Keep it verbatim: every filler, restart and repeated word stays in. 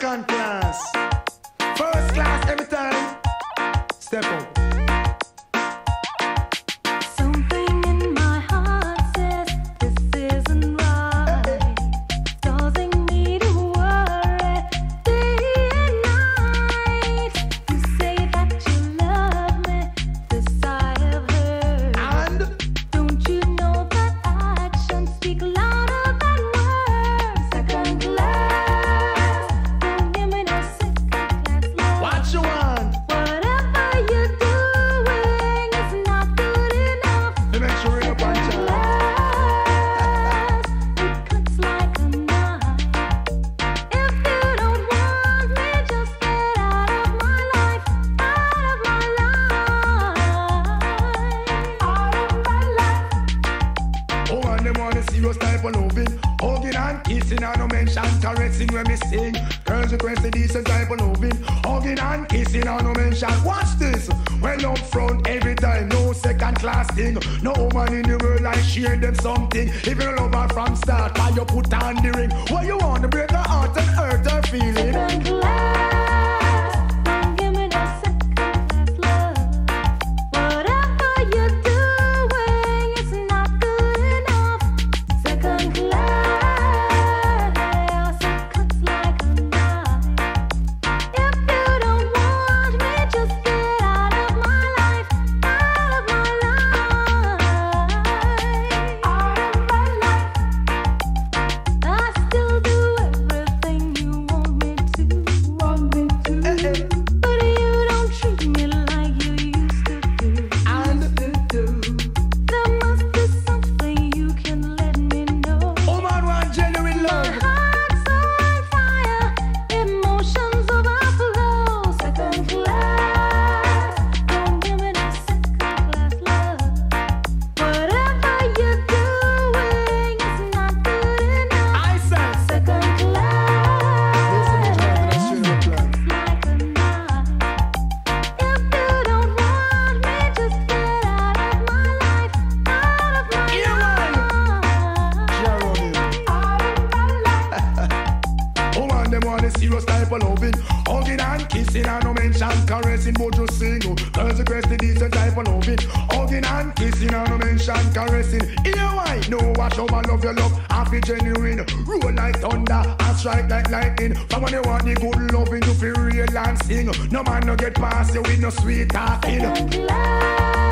Second class. First class every time. Step up. No woman in the world I share them something. If you love her from start, why you put on the ring? What you want to break her heart and hurt her feeling? Second class, don't give me no second class love. Whatever you're doing, it's not good enough. Second class, it cuts like a knife. If you don't want me, just get out of my life, out of my life. I still do everything you want me to, want me to. But you don't treat me like you used to do. And do. There must be something you can let me know. Oh man, want genuine My love. heart's on fire, emotions overflow. Second class, don't give me no second class love. Whatever you're doing, it's not good enough. I said, Second class, Listen to the it's like a knife. If you don't want me, just get out of my life, out of my Yeah, man. Carol. life. oh man, them want a serious type of loving. Hugging and kissing and no mention caressing, but just single. Girls request the decent type of loving. Hugging and kissing and no mention caressing. Yeah, why? No, watch over love your love. Happy genuine. Roll like thunder and strike like lightning. But when you want the good loving, you feel real and sing. No man no get past you with no sweet talking. Second class.